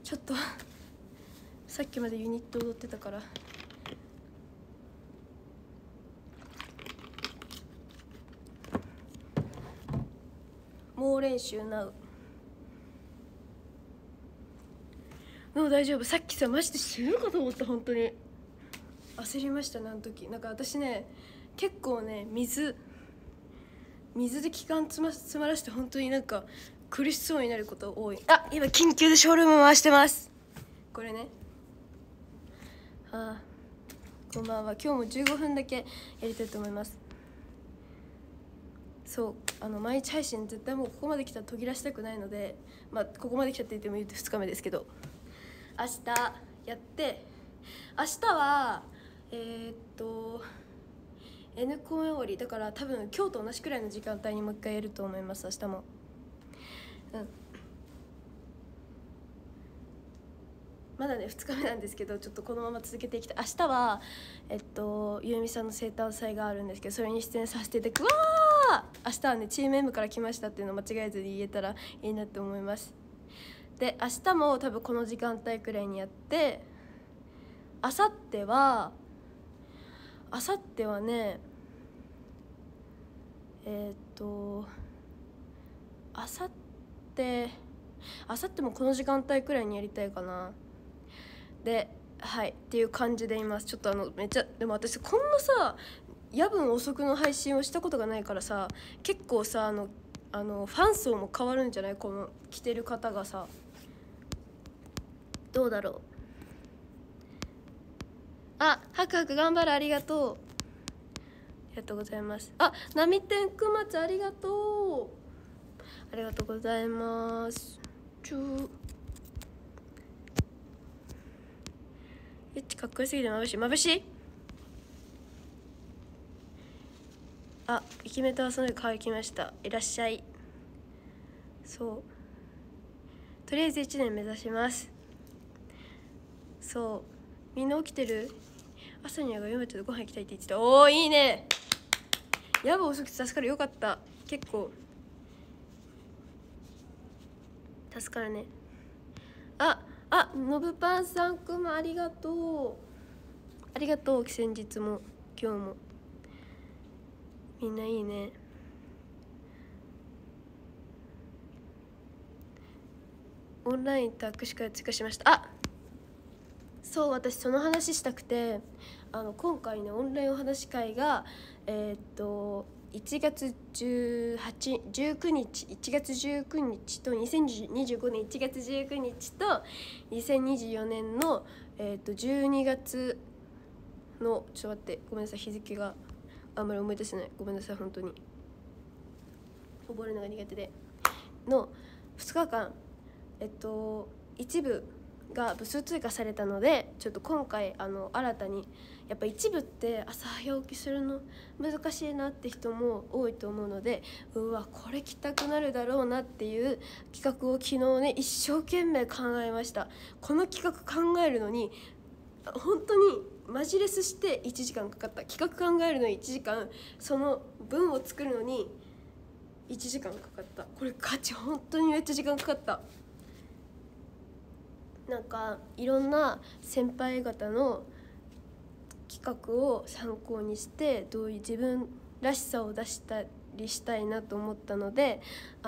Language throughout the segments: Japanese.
ちょっとさっきまでユニット踊ってたから。猛練習なう。もう大丈夫。さっきさマジで死ぬかと思った。本当に焦りましたねあの時。なんか私ね結構ね水で気管詰まらして本当になんか苦しそうになること多い。あ、今緊急でショールーム回してます。これね。こんばんは。今日も15分だけやりたいと思います。そう毎日配信絶対もうここまで来たら途切らしたくないので、まあここまで来たって言っても言うと2日目ですけど、明日やって、明日はN 公演終わりだから多分今日と同じくらいの時間帯にもう一回やると思います。明日もまだね2日目なんですけど、ちょっとこのまま続けていきたい。明日はゆうみさんの生誕祭があるんですけど、それに出演させていただく。わー、明日はねチーム M から来ましたっていうのを間違えずに言えたらいいなって思います。で明日も多分この時間帯くらいにやって、明後日はね明後日もこの時間帯くらいにやりたいかな。ではいっていう感じでいます。ちょっとめっちゃでも私こんなさ夜分遅くの配信をしたことがないからさ、結構さファン層も変わるんじゃない？この着てる方がさどうだろう。あ、ハクハク頑張る、ありがとう、ありがとうございます。あ、波天くまちありがとう、ありがとうございます。ゆっちかっこよすぎて眩しい。あ、イケメンと遊んで可来ました。いらっしゃい。そうとりあえず1年目指します。みんな起きてる？朝にはがちょっとご飯行きたいって言ってた。おーいいね。やば遅くて助かる。よかった。結構助かるね。のぶパンさんくんもありがとう、ありがとう。先日も今日もみんないいね。オンラインと握手会を追加しました。そう、私その話したくて、今回のオンラインお話し会が1月19日と2025年1月19日と2024年の12月のちょっと待って、ごめんなさい、日付があんまり思い出せない。ごめんなさい、本当に覚えるのが苦手での2日間一部が部数追加されたので、ちょっと今回新たにやっぱ一部って朝早起きするの難しいなって人も多いと思うので、うわこれ着たくなるだろうなっていう企画を昨日ね一生懸命考えました。この企画考えるのに本当にマジレスして1時間かかった。企画考えるのに1時間、その文を作るのに1時間かかった。これガチ本当にめっちゃ時間かかった。なんかいろんな先輩方の企画を参考にしてどういう自分らしさを出したりしたいなと思ったので、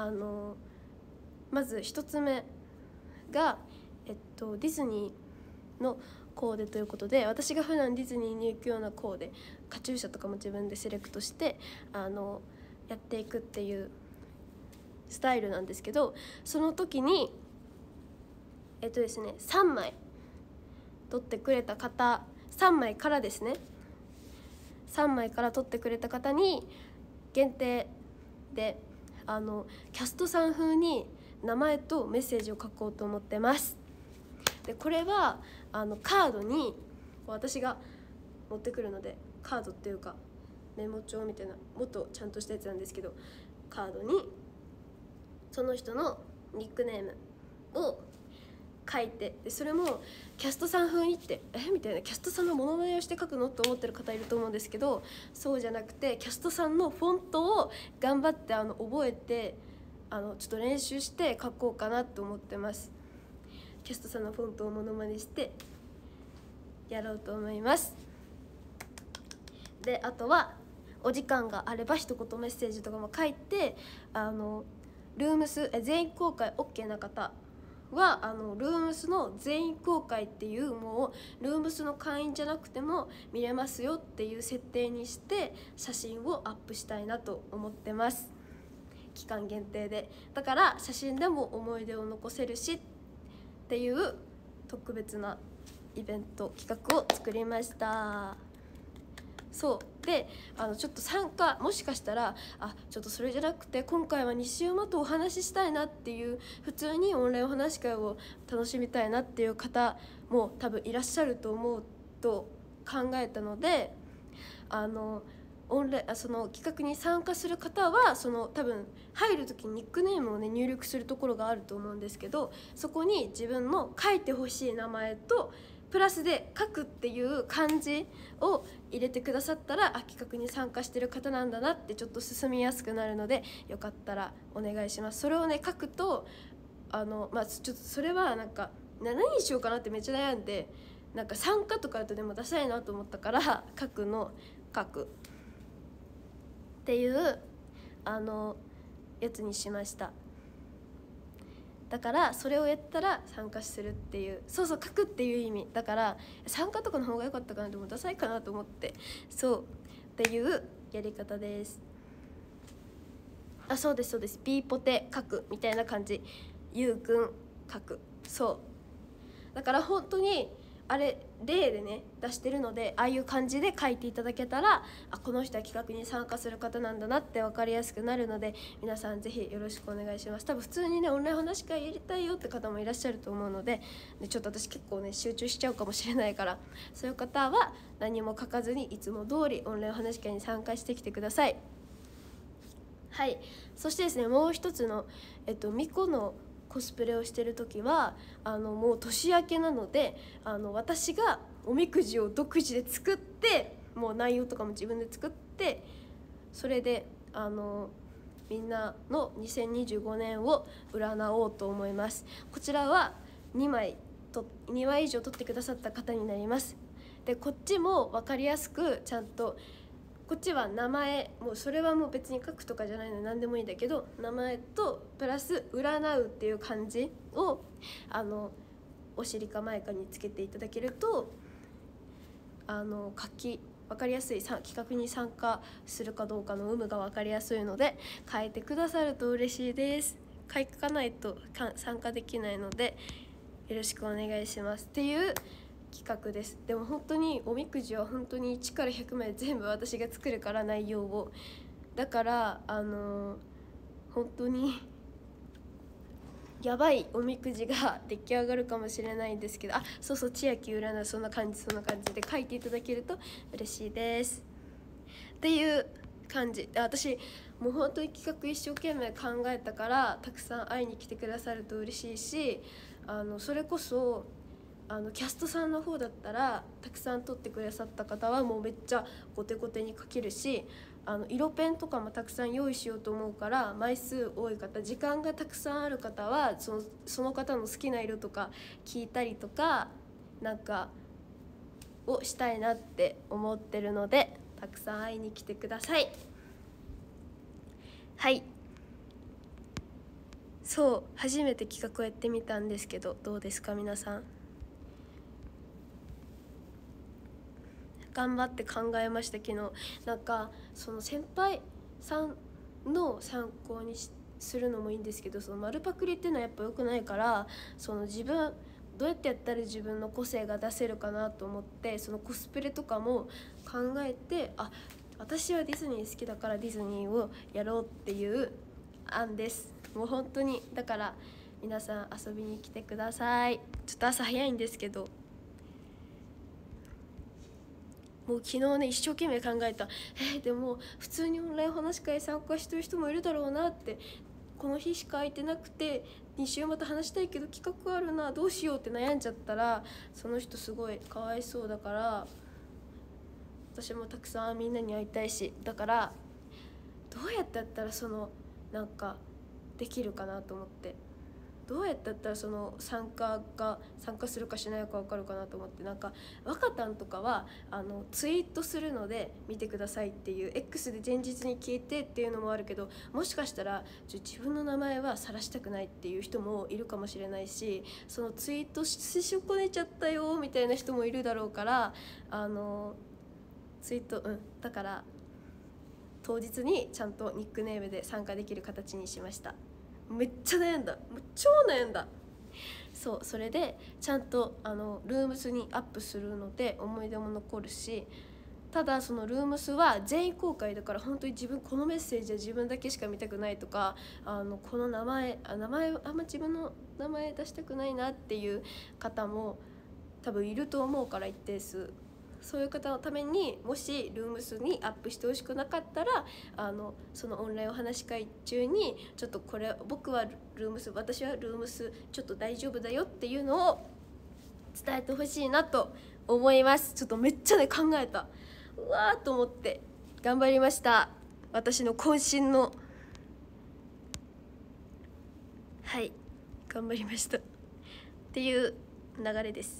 まず一つ目が、ディズニーのコーデということで、私が普段ディズニーに行くようなコーデ、カチューシャとかも自分でセレクトしてやっていくっていうスタイルなんですけど、その時にですね3枚撮ってくれた方、3枚からですね、3枚から撮ってくれた方に限定でキャストさん風に名前とメッセージを書こうと思ってます。でこれはカードに私が持ってくるので、カードっていうかメモ帳みたいなもっとちゃんとしたやつなんですけど、カードにその人のニックネームを書いて、でそれもキャストさん風にってみたいな、キャストさんのモノマネをして書くのと思ってる方いると思うんですけど、そうじゃなくてキャストさんのフォントを頑張って覚えてちょっと練習して書こうかなと思ってます。 キャストさんのフォントをモノマネしてやろうと思います。であとはお時間があれば一言メッセージとかも書いて、ルームス全員公開 OK な方はルームスの全員公開っていう、もうルームスの会員じゃなくても見れますよっていう設定にして写真をアップしたいなと思ってます。期間限定で、だから写真でも思い出を残せるしっていう特別なイベント企画を作りました。そうでちょっと参加、もしかしたらちょっとそれじゃなくて今回は西馬とお話ししたいなっていう、普通にオンラインお話し会を楽しみたいなっていう方も多分いらっしゃると思うと考えたので、その企画に参加する方は多分入る時にニックネームをね入力するところがあると思うんですけど、そこに自分の書いてほしい名前とプラスで書くっていう漢字を入れてくださったら、企画に参加してる方なんだなってちょっと進みやすくなるので、よかったらお願いします。それをね書くとちょっとそれはなんか何にしようかなってめっちゃ悩んで、なんか参加とかだとでもダサいなと思ったから書くっていうやつにしました。だからそれをやったら参加するっていう、そう書くっていう意味だから、参加とかの方が良かったかな、でもダサいかなと思って、そうっていうやり方です。そうです B ポテ書くみたいな感じ、ゆうくん書く、そうだから本当にあれ例でね出してるので、ああいう感じで書いていただけたら、この人は企画に参加する方なんだなって分かりやすくなるので、皆さんぜひよろしくお願いします。多分普通にねオンライン話し会やりたいよって方もいらっしゃると思うので、ちょっと私結構ね集中しちゃうかもしれないから、そういう方は何も書かずにいつも通りオンライン話し会に参加してきてください。はい、そしてですね、もう一つのミコのコスプレをしてる時はもう年明けなので、私がおみくじを独自で作って、もう内容とかも自分で作って、それでみんなの2025年を占おうと思います。こちらは2枚以上取ってくださった方になります。でこっちも分かりやすくちゃんと、こっちは名前、もうそれはもう別に書くとかじゃないので何でもいいんだけど、名前とプラス占うっていう漢字をお尻か前かにつけていただけると分かりやすい、企画に参加するかどうかの有無が分かりやすいので、書いてくださると嬉しいです。書かないと参加できないのでよろしくお願いしますっていう企画です。でも本当におみくじは本当に1から100まで全部私が作るから、内容をだから本当にやばいおみくじが出来上がるかもしれないんですけど、千秋占いそんな感じで書いていただけると嬉しいですっていう感じで、私もう本当に企画一生懸命考えたから、たくさん会いに来てくださると嬉しいし、それこそキャストさんの方だったらたくさん撮ってくださった方はもうめっちゃゴテゴテに描けるし、色ペンとかもたくさん用意しようと思うから、枚数多い方、時間がたくさんある方はその方の好きな色とか聞いたりとかなんかをしたいなって思ってるので、たくさん会いに来てください。はい、初めて企画をやってみたんですけど、どうですか皆さん。頑張って考えました。昨日なんかその先輩さんの参考にするのもいいんですけど、その丸パクリっていうのはやっぱ良くないから、自分どうやってやったら自分の個性が出せるかなと思って、そのコスプレとかも考えて、私はディズニー好きだからディズニーをやろうっていう案です。もう本当にだから皆さん遊びに来てください。ちょっと朝早いんですけど、もう昨日ね一生懸命考えた。でも普通にオンライン話し会参加してる人もいるだろうなって、この日しか空いてなくて2週また話したいけど企画あるな、どうしようって悩んじゃったらその人すごいかわいそうだから、私もたくさんみんなに会いたいし、だからどうやってやったらなんかできるかなと思って、 どうやったらその参加するかしないか分かるかなと思って、なんか若たんとかはツイートするので見てくださいっていう X で前日に聞いてっていうのもあるけど、もしかしたら自分の名前は晒したくないっていう人もいるかもしれないし、そのツイートし損ねちゃったよみたいな人もいるだろうから、ツイートだから当日にちゃんとニックネームで参加できる形にしました。めっちゃ悩んだ、もう超悩んだ。そうそれでちゃんとルームスにアップするので思い出も残るし、ただそのルームスは全員公開だから、本当にこのメッセージは自分だけしか見たくないとか、この名前あんま自分の名前出したくないなっていう方も多分いると思うから、一定数。そういう方のために、もしルームスにアップしてほしくなかったら、そのオンラインお話し会中にちょっとこれ私はルームスちょっと大丈夫だよっていうのを伝えてほしいなと思います。ちょっとめっちゃね考えた、うわーと思って頑張りました。私の渾身の頑張りましたっていう流れです。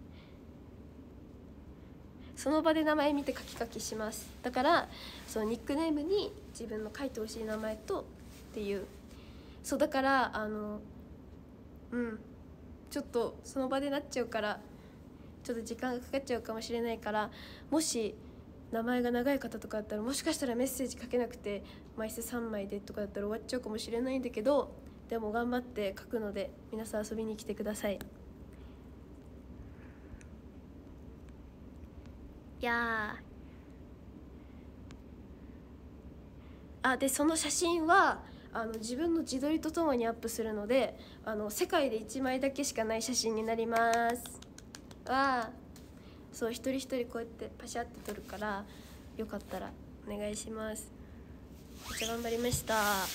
その場で名前見て書きします。だからそのニックネームに自分の書いてほしい名前とっていう、そうだからちょっとその場でなっちゃうから、ちょっと時間がかかっちゃうかもしれないから、もし名前が長い方とかだったら、もしかしたらメッセージ書けなくて枚数3枚でとかだったら終わっちゃうかもしれないんだけど、でも頑張って書くので皆さん遊びに来てください。いやでその写真は自分の自撮りとともにアップするので、世界で1枚だけしかない写真になります。そう、一人一人こうやってパシャって撮るから、よかったらお願いします。めっちゃ頑張りました。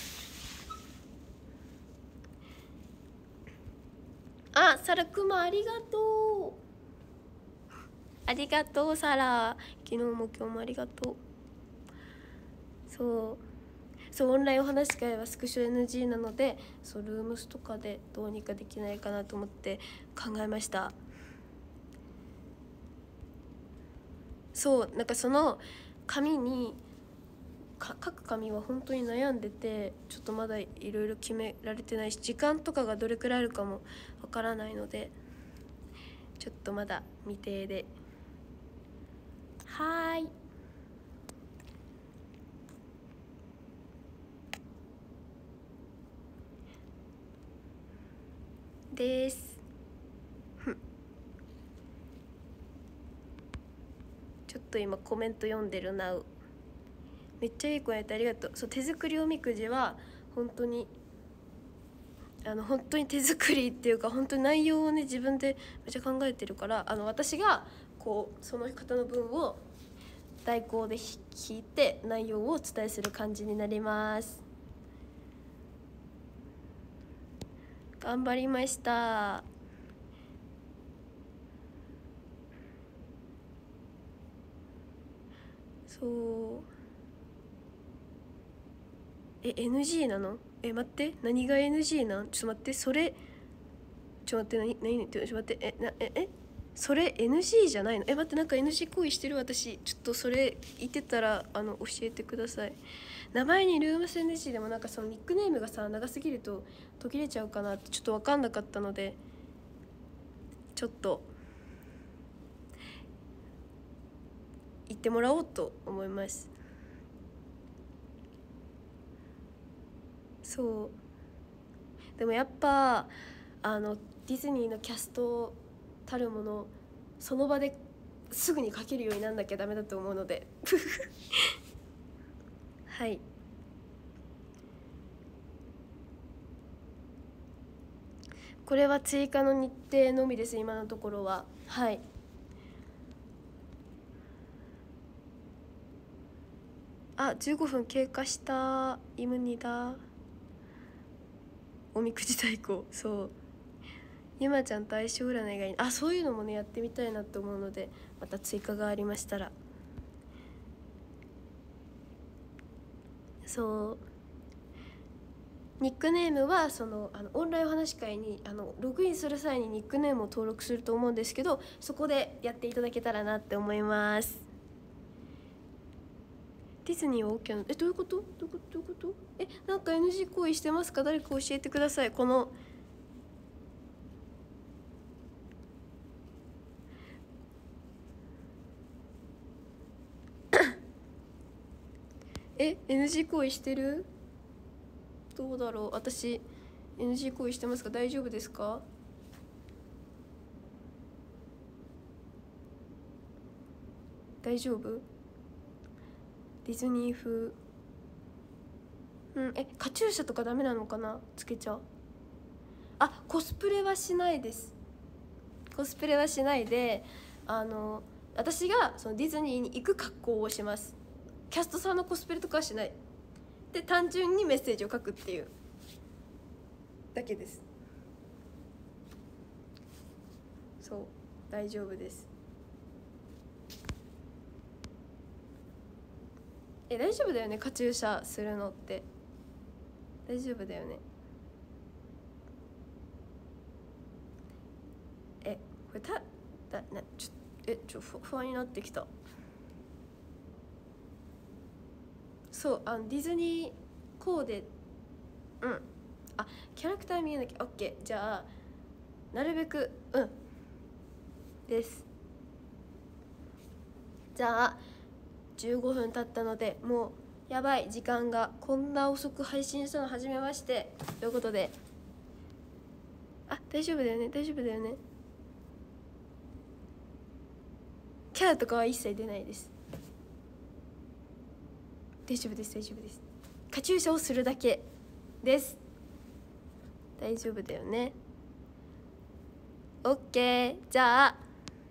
サラくまありがとう。ありがとうサラ、昨日も今日もありがとう。そうオンラインお話し会はスクショ NG なので、ルームスとかでどうにかできないかなと思って考えました。なんかその紙に書く紙は本当に悩んでて、ちょっとまだいろいろ決められてないし、時間とかがどれくらいあるかもわからないので、ちょっとまだ未定で。ですちょっと今コメント読んでるな。めっちゃいい子やってありがとう。手作りおみくじは本当に手作りっていうか、本当に内容をね自分でめっちゃ考えてるから、私がその方の分を代行で引いて内容をお伝えする感じになります。頑張りました。NG なの？待って、何が NG なん？ちょっと待って、それちょっと待って、それ NG じゃないの？待って、なんか NG 行為してる私。ちょっとそれ言ってたら教えてください。名前にルームス NG でも、なんかそのニックネームがさ長すぎると途切れちゃうかなってちょっと分かんなかったので、ちょっと言ってもらおうと思います。でもやっぱディズニーのキャストたるもの、その場ですぐに書けるようになんなきゃダメだと思うのでこれは追加の日程のみです、今のところは。15分経過した。イムニだ。おみくじ代行。ゆまちゃんと相性占いがいい。そういうのもねやってみたいなと思うので、また追加がありましたら。 ニックネームはオンラインお話し会にログインする際にニックネームを登録すると思うんですけど、そこでやっていただけたらなって思います。ディズニーは OK なの？どういうこと？どういうこと？なんか NG 行為してますか？誰か教えてください。このNG 行為してる？どうだろう。私 NG 行為してますか？大丈夫ですか？大丈夫？ディズニー風。カチューシャとかダメなのかな？つけちゃう。コスプレはしないです。コスプレはしないで、私がそのディズニーに行く格好をします。キャストさんのコスプレとかはしない。で、単純にメッセージを書くっていうだけです。そう、大丈夫です。大丈夫だよね、カチューシャするのって。大丈夫だよね。これちょっと不安になってきた。そう、ディズニーコーデ、キャラクター見えなきゃ OK。 じゃあなるべくです。じゃあ15分経ったので、もうやばい時間が。こんな遅く配信したの初めましてということで、大丈夫だよね、大丈夫だよね。キャラとかは一切出ないです。大丈夫です、大丈夫です。カチューシャをするだけです。大丈夫だよね。 OK。 じゃあ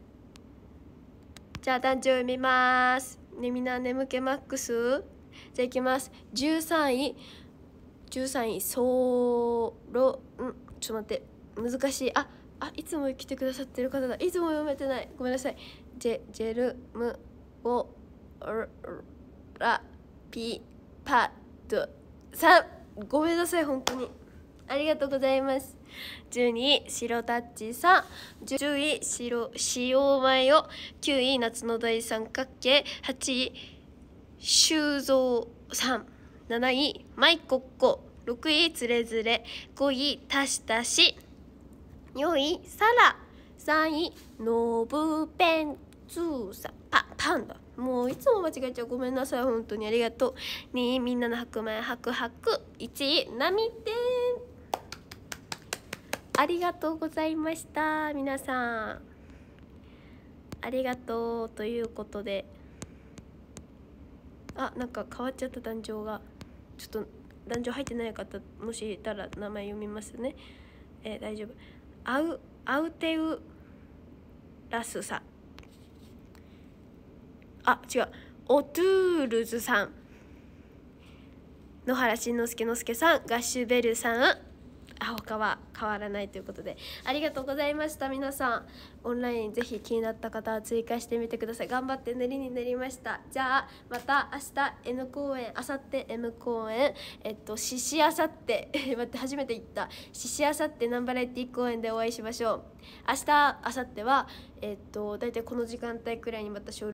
誕生日見ますね。みんな眠気マックス。じゃあいきます。13位ソロちょっと待って、難しい。いつも来てくださってる方だ。いつも読めてない、ごめんなさい。ジェルムオラピパドさん、ごめんなさい、本当にありがとうございます。12位白タッチさん、10位塩マヨ、9位夏の大三角形、8位修造さん、7位マイコッコ、6位つれづれ、5位たしたし、4位サラ、3位ノブペンツーさん、パンダ、もういつも間違えちゃう、ごめんなさい、本当にありがとう。2位みんなの白米白白、1位なみてん、ありがとうございました。皆さんありがとうということで、なんか変わっちゃった。壇上がちょっと、壇上入ってない方もしいたら名前読みますね。大丈夫。アウテウラスさん、違う、オトゥールズさん、野原しんのすけのすけさん、ガッシュベルさん、他は変わらないということで、ありがとうございました。皆さんオンラインぜひ気になった方は追加してみてください。頑張って練りになりました。じゃあまた明日 N 公演、明後日 M 公演、獅子あさって待って、初めて言った。獅子あさってナンバラエティ公演でお会いしましょう。明日明後日はだいたいこの時間帯くらいにまたショー